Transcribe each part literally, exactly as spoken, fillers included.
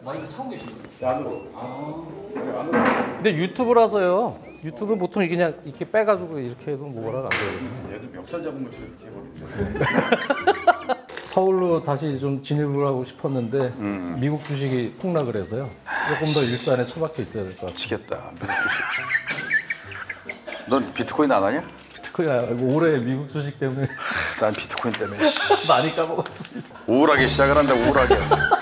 마이크 차고 계시죠? 안으로. 아. 안으로. 근데 유튜브라서요. 유튜브는 보통 이게 그냥 이렇게 빼가지고 이렇게 해도 뭐라 안 되거든요. 얘도 멱살 잡은 것처럼 이렇게 해버리네. 서울로 다시 좀 진입을 하고 싶었는데 음. 미국 주식이 폭락을 해서요. 조금 더 일산에 처박혀 있어야 될 것 같습니다. 미치겠다. 미국 주식. 넌 비트코인 안 하냐? 비트코인 올해 미국 주식 때문에 난 비트코인 때문에 많이 까먹었습니다. 우울하게 시작을 한다. 우울하게.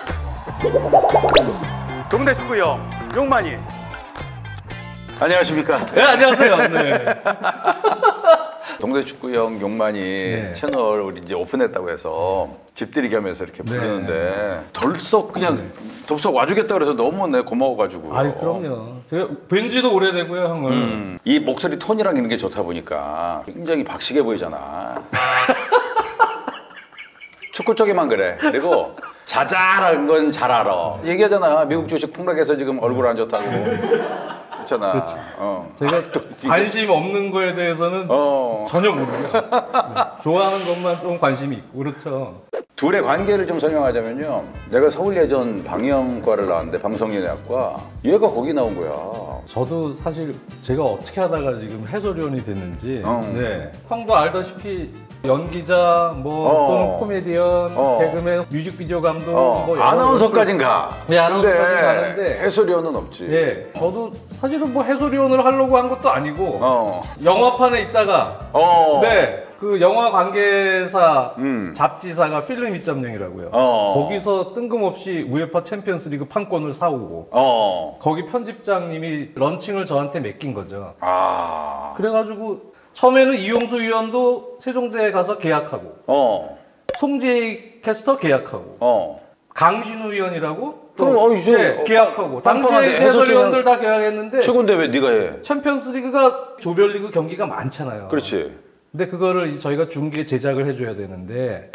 동네 축구형 용만이. 안녕하십니까? 네, 안녕하세요. 네. 동네 축구형 용만이 네. 채널 우리 이제 오픈했다고 해서 집들이기 하면서 이렇게 네. 부르는데 덜썩 그냥 네. 덜썩 와주겠다 그래서 너무 내 고마워가지고. 아유 그럼요. 제가 뵌지도 오래되고요, 형을. 음, 이 목소리 톤이랑 이런 게 좋다 보니까 굉장히 박식해 보이잖아. 축구 쪽에만 그래. 그리고 자잘한 건 잘 알아. 얘기하잖아. 미국 주식 폭락해서 지금 얼굴 안 좋다고. 그렇잖아. 그렇죠. 어. 제가 관심 없는 거에 대해서는 어. 전혀 모르고요. 네. 좋아하는 것만 좀 관심이 있고 그렇죠. 둘의 관계를 좀 설명하자면요. 내가 서울예전 방영과를 나왔는데 방송연예학과 얘가 거기 나온 거야. 저도 사실 제가 어떻게 하다가 지금 해설위원이 됐는지 어. 네. 형도 알다시피 연기자 뭐 어. 또는 코미디언, 어. 개그맨, 뮤직비디오 감독 어. 뭐 여러 아나운서까진 가. 네, 아나운서까진 근데 가는데 해설위원은 없지. 예, 저도 사실은 뭐 해설위원을 하려고 한 것도 아니고 어. 영화판에 있다가 어. 네, 그 영화 관계사 음. 잡지사가 필름 이 점 영이라고요. 어. 거기서 뜬금없이 우에파 챔피언스리그 판권을 사오고 어. 거기 편집장님이 런칭을 저한테 맡긴 거죠. 아. 그래가지고 처음에는 이용수 위원도 세종대에 가서 계약하고 어. 송재희 캐스터 계약하고 어. 강신우 위원이라고 또 그럼 어, 이제 네, 계약하고 빵빵한데 당시에 해설위원들 다 계약했는데 최고인데 왜 네가 해? 챔피언스리그가 조별리그 경기가 많잖아요. 그렇지. 근데 그거를 이제 저희가 중계 제작을 해줘야 되는데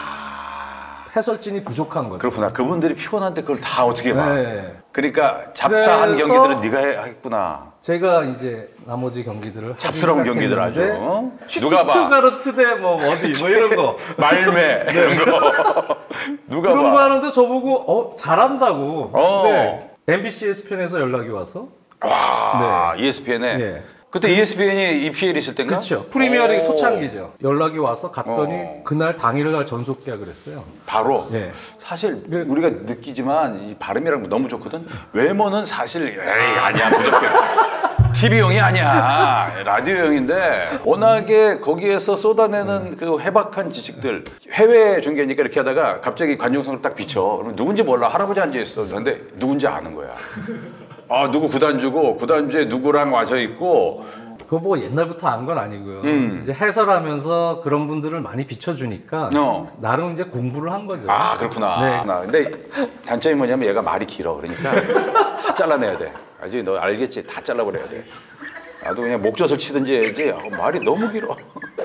아. 해설진이 부족한 거죠. 그렇구나. 그분들이 피곤한데 그걸 다 어떻게 봐? 네. 그러니까 잡다한 그래서 경기들은 네가 해, 하겠구나. 제가 이제 나머지 경기들을 잡스러운 경기들 아주. 어? 누가 봐? 슈트가르트 대 뭐 어디 뭐 이런 거 말매 이런 거. 누가 그런 봐? 거 하는데 저보고 어 잘한다고. 어. 네. 엠비씨 에스피엔에서 연락이 와서. 와, 이에스피엔에. 네. 그때 이에스피엔이 이피엘 있을 때인가? 그렇죠. 프리미어리그 오. 초창기죠. 연락이 와서 갔더니 어. 그날 당일날 전속 계약을 했어요. 바로. 네. 사실 우리가 느끼지만 이 발음이랑 너무 좋거든. 외모는 사실 에이 아니야 무조건. 티비용이 아니야. 라디오용인데 워낙에 거기에서 쏟아내는 그 해박한 지식들 해외 중계니까 이렇게 하다가 갑자기 관중석을 딱 비춰. 그러면 누군지 몰라. 할아버지 앉아있어. 근데 누군지 아는 거야. 아 누구 구단주고 구단주에 누구랑 와서 있고. 그거 뭐 옛날부터 안 건 아니고요. 음. 이제 해설하면서 그런 분들을 많이 비춰주니까 어. 나름 이제 공부를 한 거죠. 아 그렇구나. 네. 근데 단점이 뭐냐면 얘가 말이 길어. 그러니까 다 잘라내야 돼. 아직 너 알겠지? 다 잘라버려야 돼. 나도 그냥 목젖을 치든지 해야지. 아, 말이 너무 길어.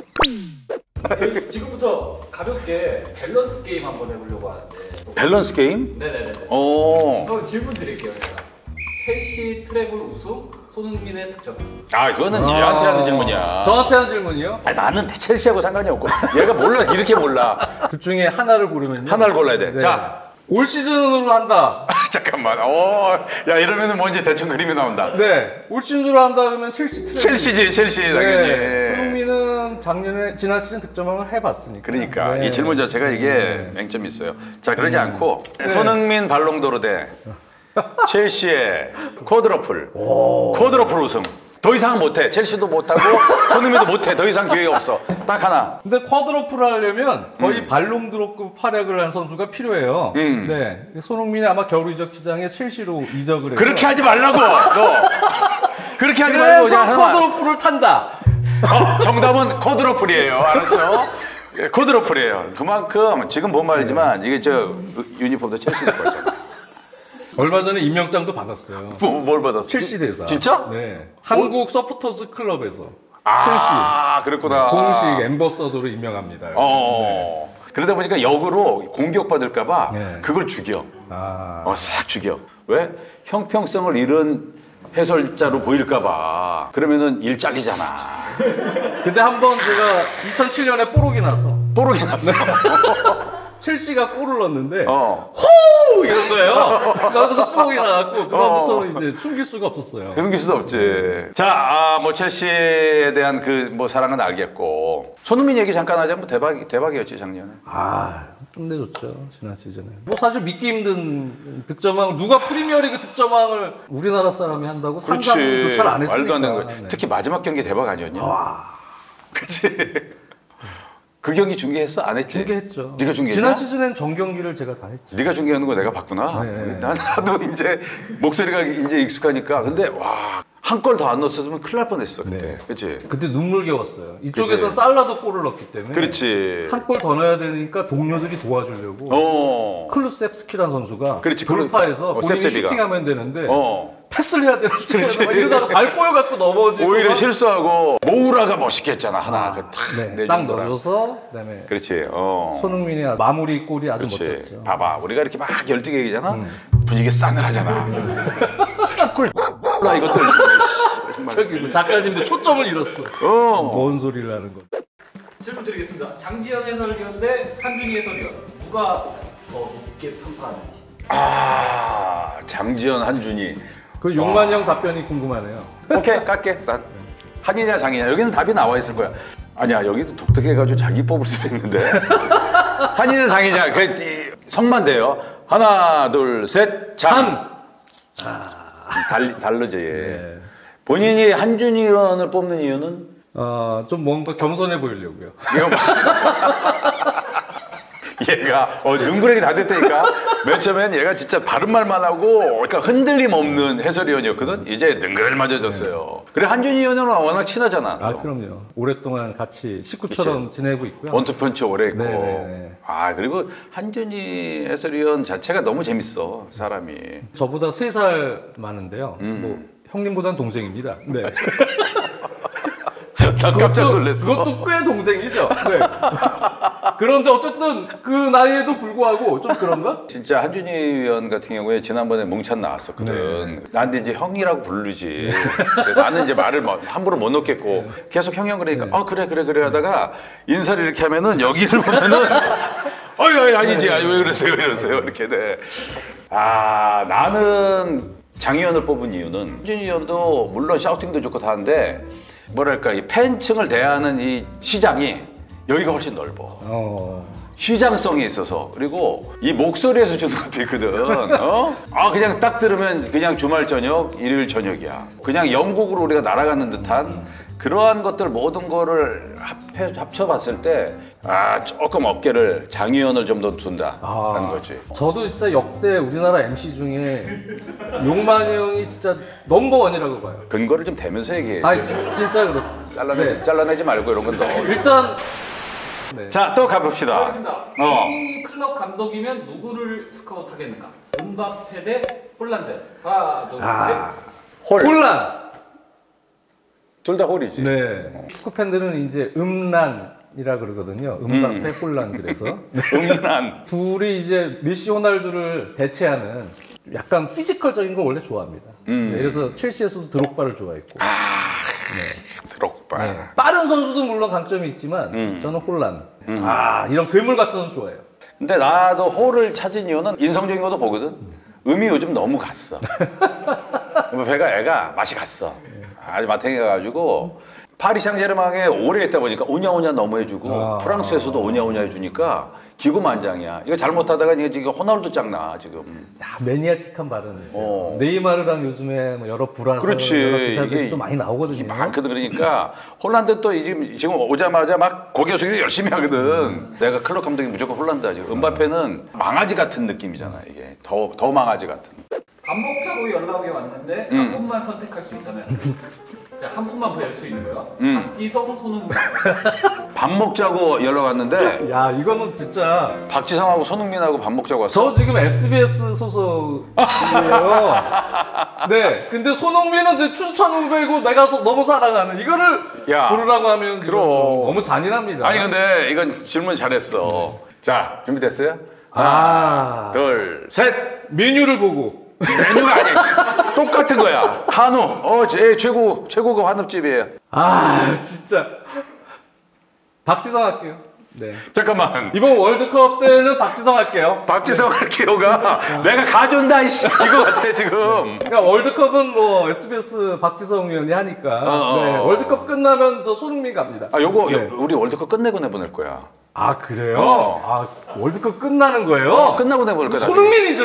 저희 지금부터 가볍게 밸런스 게임 한번 해보려고 하는데. 밸런스 게임? 네네네. 오. 그럼 질문 드릴게요. 제가. 첼시 트래블 우승, 손흥민의 득점. 아 그거는 얘한테 하는 질문이야. 저한테 하는 질문이요? 아니, 나는 첼시하고 상관이 없고 얘가 몰라. 이렇게 몰라. 둘 중에 하나를 고르면요. 하나를 골라야 돼. 네. 자. 올 시즌으로 한다. 잠깐만. 어, 야 이러면은 뭔지 대충 그림이 나온다. 네. 올 시즌으로 한다 그러면 첼시 트래블. 첼시지, 첼시 당연히. 네. 손흥민은 작년에 지난 시즌 득점왕을 해봤으니까. 그러니까 네. 이 질문 자체가 이게 네. 맹점이 있어요. 자 그러지 음. 않고 네. 손흥민 발롱도르 대 첼시의 쿼드러플. 쿼드러플 우승. 더 이상 못해. 첼시도 못하고 손흥민도 못해. 더 이상 기회가 없어. 딱 하나. 근데 쿼드러플을 하려면 거의 음. 발롱드로급 활약을 한 선수가 필요해요. 음. 네. 손흥민이 아마 겨울 이적 시장에 첼시로 이적을 해서 그렇게 하지 말라고. 너. 그렇게 하지 말고 그래서 그냥 하나만. 쿼드러플을 탄다. 어, 정답은 쿼드러플이에요. 알았죠? 예, 쿼드러플이에요. 그만큼 지금 본 말이지만 이게 저 유니폼도 첼시 입고 있잖아. 얼마 전에 임명장도 받았어요. 뭐, 뭘 받았어? 첼시 대사. 진짜? 네. 한국 서포터스 클럽에서 아, 그랬구나. 공식 엠버서더로 임명합니다. 어. 그러다 보니까 역으로 공격받을까봐 네. 그걸 죽여. 아. 어, 싹 죽여. 왜? 형평성을 잃은 해설자로 보일까봐. 그러면은 일 잘리잖아. 근데 한번 제가 이천칠 년에 뽀록이 나서 뽀록이 났어. 첼시가 골을 넣었는데 어. 호! 뽀 이런 거예요. 거기서 뽀이 나왔고 그다음부터는 이제 숨길 수가 없었어요. 숨길 수도 없지. 자, 아, 뭐 첼시에 대한 그 뭐 사랑은 알겠고 손흥민 얘기 잠깐 하자면 뭐 대박 대박이었지 작년에. 아, 끝내줬죠 지난 시즌에. 뭐 사실 믿기 힘든 득점왕 누가 프리미어리그 득점왕을 우리나라 사람이 한다고 상상조차 안 했으니까. 말도 안 되는 거. 네. 특히 마지막 경기 대박 아니었냐? 와. 그치. 그 경기 중계했어? 안 했지? 중계했죠. 네가 중계했냐? 지난 시즌엔 전 경기를 제가 다 했죠. 네가 중계하는 거 내가 봤구나. 네. 난 나도 이제 목소리가 이제 익숙하니까. 근데 와, 한 골 더 안 넣었으면 큰일 날 뻔했어 그때. 네. 그렇지? 그때 눈물겨웠어요. 이쪽에서 그치. 살라도 골을 넣었기 때문에 그렇지. 한 골 더 넣어야 되니까 동료들이 도와주려고 어. 클루셉스키라는 선수가 그렇지. 돌파해서 어, 본인이 셉셉이가. 슈팅하면 되는데 어. 패스를 해야 되는 슈팅을 그렇지. 막 이러다가 발 꼬여갖고 넘어지고 오히려 막 실수하고 모우라가 멋있게 했잖아 하나. 그 탁 네, 내준 딱 거랑. 넣어줘서 그다음에 그렇지. 어. 손흥민의 마무리 골이 아주 그렇지. 멋졌죠. 봐봐, 우리가 이렇게 막 열띠게 얘기잖아. 분위기 싸늘하잖아. 축구를 나 이것들. 저기 뭐 작가님도 초점을 잃었어. 어. 뭔 소리를 하는 거? 질문 드리겠습니다. 장지현 해설위원 대 한준희 해설위원 누가 더 높게 평가하는지. 아, 장지현, 한준희. 그 용만형 답변이 궁금하네요. 오케이, 깎게. 난 한이냐 장이냐. 여기는 답이 나와 있을 거야. 아니야, 여기도 독특해가지고 자기 뽑을 수도 있는데. 한이냐 장이냐. 그 이, 성만 돼요. 하나, 둘, 셋, 장. 달 다르지. 네. 본인이 한준희 의원을 뽑는 이유는? 어, 좀 뭔가 겸손해 보이려고요. 이거 얘가 어, 눈구렁이 다 됐다니까. 맨 처음엔 얘가 진짜 바른 말만 하고 그러니까 흔들림 없는 해설위원이었거든. 이제 능글맞아졌어요. 그래 한준희 의원은 워낙 친하잖아. 아, 그럼요. 오랫동안 같이 식구처럼 그치. 지내고 있고요. 원투펀치 오래 했고. 네네네. 아 그리고 한준희 해설위원 자체가 너무 재밌어 사람이. 저보다 세 살 많은데요. 음. 뭐 형님보다는 동생입니다. 네. 나 깜짝 놀랐어. 그것도 꽤 동생이죠. 네. 그런데 어쨌든 그 나이에도 불구하고 좀 그런가? 진짜 한준희 의원 같은 경우에 지난번에 뭉찬 나왔었거든. 나한테 이제 형이라고 부르지. 근데 나는 이제 말을 뭐 함부로 못 놓겠고 계속 형형 그러니까 어 그래 그래 그래 하다가 인사를 이렇게 하면은 여기를 보면은 어이 어이 아니지 아니 왜 그러세요 왜 그러세요 이렇게 돼. 아 나는 장 의원을 뽑은 이유는 한준희 의원도 물론 샤우팅도 좋고 다 하는데 뭐랄까 이 팬층을 대하는 이 시장이 여기가 훨씬 넓어. 어. 시장성이 있어서 그리고 이 목소리에서 주는 것도 있거든. 어? 아 그냥 딱 들으면 그냥 주말 저녁, 일요일 저녁이야. 그냥 영국으로 우리가 날아가는 듯한 그러한 것들 모든 거를 합해, 합쳐봤을 때 아 조금 어깨를 장 의원을 좀 더 둔다 아. 하는 거지. 저도 진짜 역대 우리나라 엠씨 중에 용만형이 진짜 넘버원이라고 봐요. 근거를 좀 대면서 얘기해. 아 진짜 그렇습니다. 잘라내지, 네. 잘라내지 말고 이런 건 더. 일단 네. 자 또 가봅시다. 알겠습니다. 어. 이 클럽 감독이면 누구를 스카우트하겠는가? 음바페 대 홀란드. 하나, 둘, 아. 셋. 홀. 혼란. 둘 다 홀이지. 네. 축구 팬들은 이제 음란이라 그러거든요. 음바페 혼란 그래서 음란. 둘이 이제 메시 호날두를 대체하는 약간 피지컬적인 걸 원래 좋아합니다. 음. 네, 그래서 첼시에서도 드록바를 좋아했고 드록바. 네. 빠른 선수도 물론 강점이 있지만 음. 저는 혼란. 아 이런 괴물 같은 선수 좋아해요. 근데 나도 홀을 찾은 이유는 인성적인 것도 보거든. 음이 요즘 너무 갔어. 배가 애가 맛이 갔어. 아주 마탱이 가가지고 파리 샹제르맹에 오래 있다 보니까 오냐오냐 너무 해주고 아. 프랑스에서도 오냐오냐 해주니까 기고만장이야. 이거 잘못하다가 이게 지금 호날두 짱나 지금. 야, 매니아틱한 발언이 있어요. 어. 네이마르랑 요즘에 뭐 여러 불화설, 그렇지. 여러 기사들이 이게 또 많이 나오거든요. 많거든. 그러니까 홀란드 또 지금 지금 오자마자 막 고개 숙이고 열심히 하거든. 내가 클럽 감독이 무조건 홀란드 하지. 음바페는 망아지 같은 느낌이잖아. 이게 더 더 망아지 같은. 밥 먹자고 연락이 왔는데 음. 한 분만 선택할 수 있다면 그냥 한 분만 보낼 수 있는 거야. 음. 박지성, 손흥민. 밥 먹자고 연락 왔는데 야 이거는 진짜 박지성하고 손흥민하고 밥 먹자고 왔어. 저 지금 에스비에스 소속이에요. 네. 근데 손흥민은 제 춘천 후배고 내가 소- 너무 사랑하는 이거를 야, 고르라고 하면 그럼. 이건 너무 잔인합니다. 아니 근데 이건 질문 잘했어. 자 준비됐어요? 아 둘, 셋. 메뉴를 보고 메뉴가 아니야. 똑같은 거야. 한우. 어, 제 최고 최고급 한우집이에요. 아 진짜 박지성 할게요. 네. 잠깐만. 이번 월드컵 때는 박지성 할게요. 박지성 할게요가 내가 가준다 이씨 이거 같아 지금. 그러니까 월드컵은 뭐 에스비에스 박지성 위원이 하니까 어. 네, 월드컵 끝나면 저 손흥민 갑니다. 아 요거 네. 요- 우리 월드컵 끝내고 내보낼 거야. 아 그래요? 어. 아 월드컵 끝나는 거예요? 어, 끝나고 내보낼 거야. 나중에. 손흥민이죠.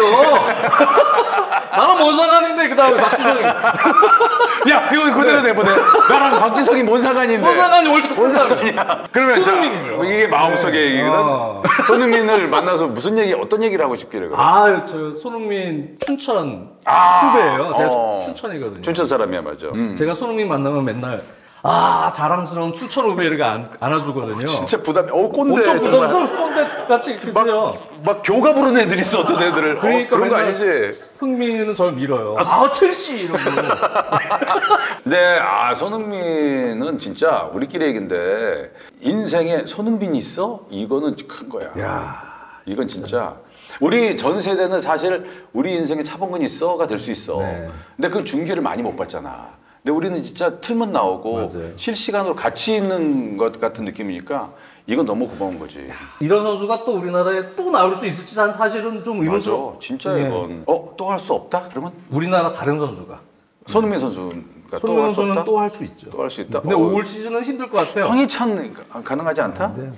나는 뭔 상관인데 그 다음에 박지성이. 야 이거 그대로 내보내. 나랑 박지성이 뭔 상관인데? 뭔 상관이 월드컵 뭔 끝나는 상관이야? 그러면 자, 손흥민이죠. 이게 마음속의 네. 얘기거든. 어. 손흥민을 만나서 무슨 얘기, 어떤 얘기를 하고 싶기를 그래. 아, 저 손흥민 춘천 아, 후배예요. 제가 어. 춘천이거든요. 춘천 사람이야 맞아. 음. 제가 손흥민 만나면 맨날 아 자랑스러운 춘천 후배를 안, 안아주거든요. 진짜 부담. 어 꼰대. 엄청 정말. 부담스러운 꼰대 같이 그래요. 막 교가 부르는 애들 있어 어떤 애들을. 그러니까 어, 그런 거 맨날 아니지? 흥민이는 저를 밀어요. 아 첼시 이러고. 근데 아 손흥민은 진짜 우리끼리 얘긴데 인생에 손흥민이 있어? 이거는 큰 거야. 야, 이건 진짜 우리 전 세대는 사실 우리 인생에 차범근 있어가 될 수 있어. 네. 근데 그 중계를 많이 못 봤잖아. 근데 우리는 진짜 틀면 나오고 맞아요. 실시간으로 같이 있는 것 같은 느낌이니까 이건 너무 고마운 거지. 이런 선수가 또 우리나라에 또 나올 수 있을지 난 사실은 좀 맞아. 의문스러워. 진짜 네. 이건 어 또 할 수 없다? 그러면 우리나라 다른 선수가 손흥민 선수가 또 손흥민 할 수 선수는 없다? 또 할 수 있죠. 또 할 수 있다. 근데 어, 올 시즌은 힘들 것 같아요. 황희찬 가- 가능하지 않다? 네.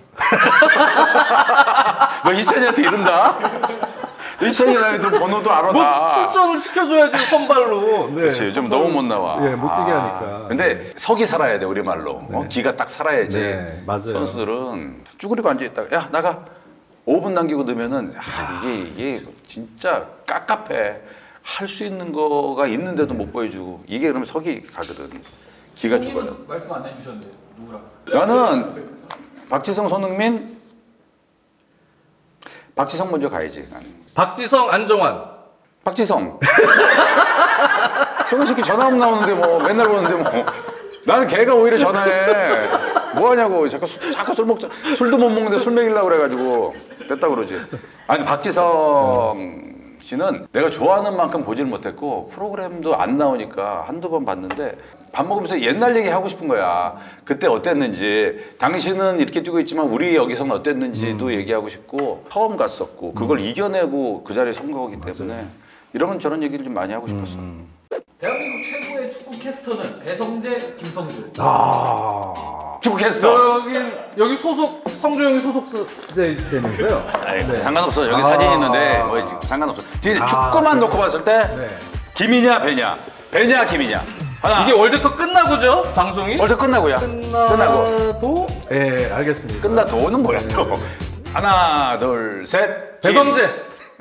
너 희찬이한테 이른다? 희찬이랑 번호도 알아 뭐 나. 출전을 시켜줘야지 선발로. 네, 그렇지 좀 선발로. 너무 못 나와. 예, 못 뛰게 아, 하니까. 근데 석이 살아야 돼 우리 말로. 어? 기가 딱 살아야지. 네, 맞아요. 선수들은 쭈그리고 앉아 있다가 야 나가. 오 분 남기고 넣으면은 아, 이게 이게 진짜 깝깝해. 할 수 있는 거가 있는데도 못 보여주고 이게 그러면 석이 가거든. 기가 죽어요. 형님은 말씀 안 해주셨는데 누구랑? 나는 박지성, 손흥민, 박지성 먼저 가야지. 나는. 박지성, 안정환. 박지성. 저런 새끼 전화 안 나오는데 뭐 맨날 보는데 뭐. 나는 걔가 오히려 전화해. 뭐 하냐고. 자꾸 술, 자꾸 술 먹자. 술도 못 먹는데 술 먹이려고 그래가지고 됐다 그러지. 아니 박지성 씨는 내가 좋아하는 만큼 보질 못했고 프로그램도 안 나오니까 한두 번 봤는데 밥 먹으면서 옛날 얘기 하고 싶은 거야. 그때 어땠는지. 당신은 이렇게 뛰고 있지만 우리 여기서는 어땠는지도 음. 얘기하고 싶고 처음 갔었고 그걸 이겨내고 그 자리에 선 거기 때문에 이러면 저런 얘기를 좀 많이 하고 싶었어. 음. 대한민국 최고의 축구 캐스터는 배성재, 김성주. 아. 축구 캐스터. 여기 여기 소속 성주형이 소속 돼 되면서요. 아이, 네. 상관없어. 여기 아. 사진 있는데 뭐 지금 상관없어. 진짜 아, 축구만 놓고 봤을 때 네. 김이냐 배냐, 배냐 김이냐. 하나. 이게 월드컵 끝나고죠 방송이? 월드 끝나고야. 끝나고. 끝나도 예 알겠습니다. 끝나도는 뭐야 또. 하나, 둘, 셋. 배성재.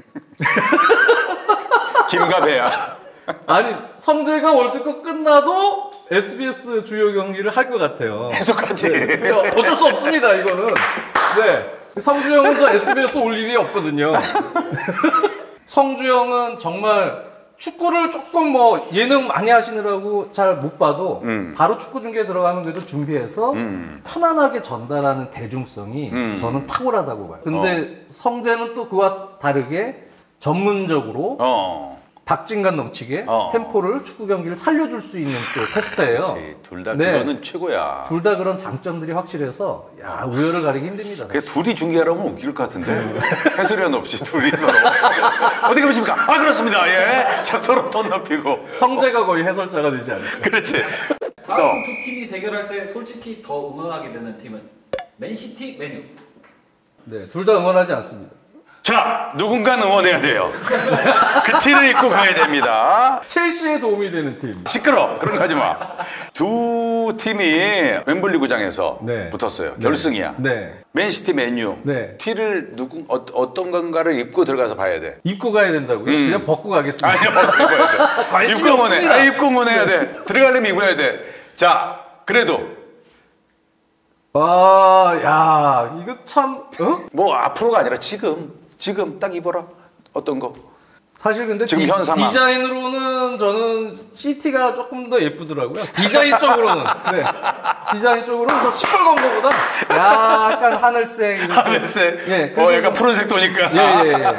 김, 김과 배야. 아니 성재가 월드컵 끝나도 에스비에스 주요 경기를 할 것 같아요. 계속하지. 네, 어쩔 수 없습니다 이거는. 네. 성주 형은 저 에스비에스 올 일이 없거든요. 성주 형은 정말 축구를 조금 뭐 예능 많이 하시느라고 잘 못 봐도 음. 바로 축구 중계에 들어가면 그래도 준비해서 음. 편안하게 전달하는 대중성이 음. 저는 탁월하다고 봐요. 근데 성재는 또 그와 다르게 전문적으로 어. 박진감 넘치게 어. 템포를 축구 경기를 살려줄 수 있는 또 캐스터예요. 둘 다 네. 그거는 최고야. 둘 다 그런 장점들이 확실해서 야 우열을 가리기 힘듭니다. 그게 둘이 중계하라면 웃길 것 같은데 해설위원 없이 둘이 서로 어떻게 보십니까? 아 그렇습니다. 예. 자 서로 돈 높이고. 성재가 거의 해설자가 되지 않을까. 그렇지. 다음 두 팀이 대결할 때 솔직히 더 응원하게 되는 팀은 맨시티, 맨유. 네, 둘 다 응원하지 않습니다. 자 누군가 응원해야 돼요. 그 티를 입고 가야 됩니다. 첼시에 도움이 되는 팀. 시끄러. 그런 거 하지 마. 두 팀이 웸블리 구장에서 네. 붙었어요. 결승이야. 네. 맨시티, 맨유. 네. 티를 누구 어, 어떤 건가를 입고 들어가서 봐야 돼. 입고 가야 된다고요? 음. 그냥 벗고 가겠습니다. 아니 벗고 입어야 돼. 관심이 입고 응원해. 없습니다. 아, 입고 응원해야 돼. 들어가려면 입어야 돼. 자 그래도 아, 야, 이거 참, 어? 뭐 앞으로가 아니라 지금 지금 딱 입어라. 어떤 거? 사실 근데 지금 디, 현 상황. 디자인으로는 저는 시티가 조금 더 예쁘더라고요. 디자인 쪽으로는. 네. 디자인 쪽으로는 저 시뻘건 거보다 약간 하늘색. 이렇게. 하늘색. 예, 어 그리고 약간 푸른색 도니까. 예, 예, 예.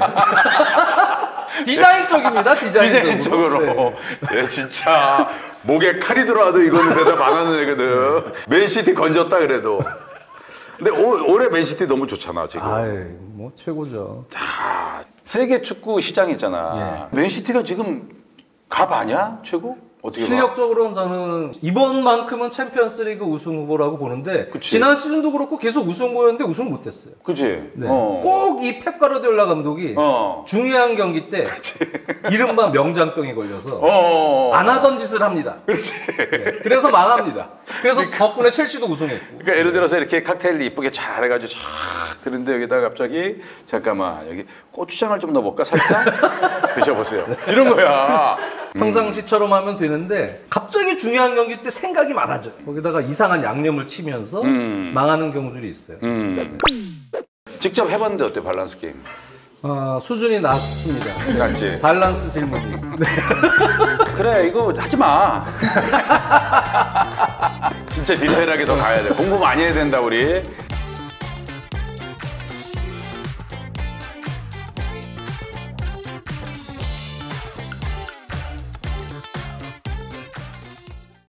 디자인 쪽입니다, 디자인, 디자인 쪽으로. 쪽으로. 네. 예, 진짜 목에 칼이 들어와도 이거는 대답 안 하는 애거든. 맨시티 건졌다 그래도. 근데 올, 올해 맨시티 너무 좋잖아 지금. 아이, 뭐 최고죠. 아, 세계 축구 시장 있잖아. 맨시티가 지금 갑 아니야? 최고? 어떻게 봐? 실력적으로는 저는 이번만큼은 챔피언스리그 우승 후보라고 보는데 그치. 지난 시즌도 그렇고 계속 우승 후보였는데 우승 못했어요. 그치? 네. 어. 꼭 이 펩 가르디올라 감독이 어. 중요한 경기 때 이른바 명장병이 걸려서 어. 안 하던 짓을 합니다. 그렇지. 네. 그래서 망합니다. 그래서 덕분에 첼시도 우승했고. 그러니까 예를 들어서 이렇게 칵테일 이쁘게 잘 해가지고 쫙 드는데 여기다가 갑자기 잠깐만 여기 고추장을 좀 넣어볼까 살짝 드셔보세요. 이런 거야. 평상시처럼 하면 되는데 갑자기 중요한 경기 때 생각이 많아져요. 거기다가 이상한 양념을 치면서 음. 망하는 경우들이 있어요. 음. 직접 해봤는데 어때 밸런스 게임? 아, 수준이 낮습니다. 맞지? 밸런스 질문이. 그래 이거 하지 마. 진짜 디테일하게 더 가야 돼. 공부 많이 해야 된다 우리.